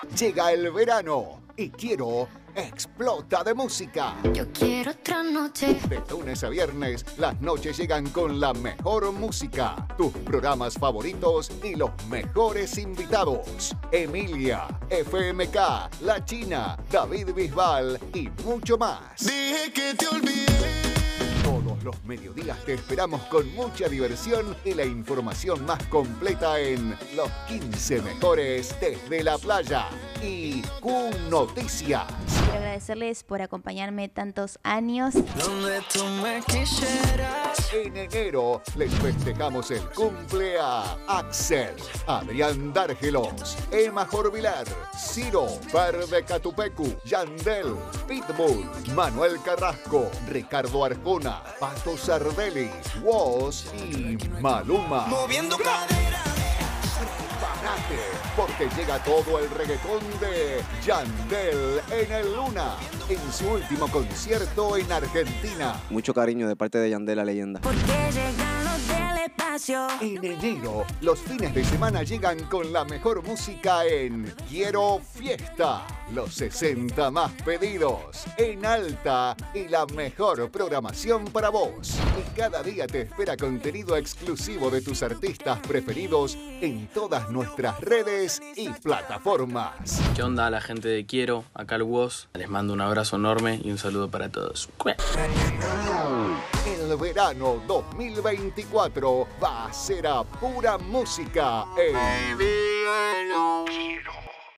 Llega el verano y Quiero explota de música. Yo quiero otra noche. De lunes a viernes, las noches llegan con la mejor música, tus programas favoritos y los mejores invitados. Emilia, FMK, La China, David Bisbal y mucho más. Dije que te olvidé. Todos los mediodías te esperamos con mucha diversión y la información más completa en Los 15 Mejores desde la Playa y Q Noticias. Quiero agradecerles por acompañarme tantos años. Donde tú me quisieras. En enero les festejamos el cumple a Axel, Adrián Dárgelos, Emma Jorvilar, Ciro, Verde Catupecu, Yandel, Pitbull, Manuel Carrasco, Ricardo Arjona, Pato Sardelli, Woz y Maluma. Moviendo cadera. Prepárate, porque llega todo el reggaetón de Yandel en el Luna, en su último concierto en Argentina. Mucho cariño de parte de Yandel, la leyenda. Porque llegan los del espacio. En enero, los fines de semana llegan con la mejor música en Quiero Fiesta. Los 60 más pedidos en alta y la mejor programación para vos. Y cada día te espera contenido exclusivo de tus artistas preferidos en todas nuestras redes y plataformas. ¿Qué onda la gente de Quiero? Acá el Woz. Les mando un abrazo enorme y un saludo para todos. El verano 2024 va a ser a pura música en Quiero.